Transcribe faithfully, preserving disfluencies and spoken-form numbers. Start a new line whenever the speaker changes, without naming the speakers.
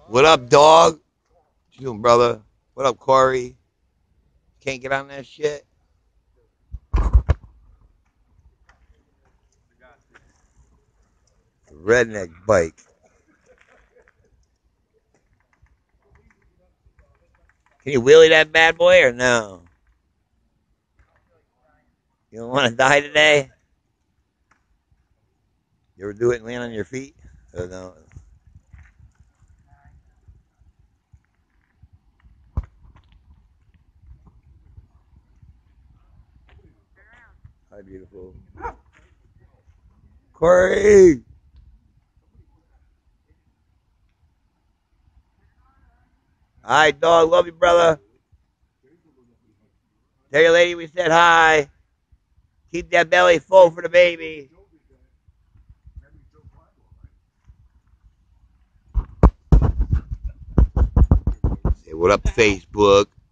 What up, dog? What you doing, brother? What up, Corey? Can't get on that shit? Redneck bike. Can you wheelie that bad boy or no? You don't want to die today? You ever do it and land on your feet? Or no? Hi, beautiful. Corey! Hi, dog. Love you, brother. Tell your lady we said hi. Keep that belly full for the baby. Say, what up, Facebook?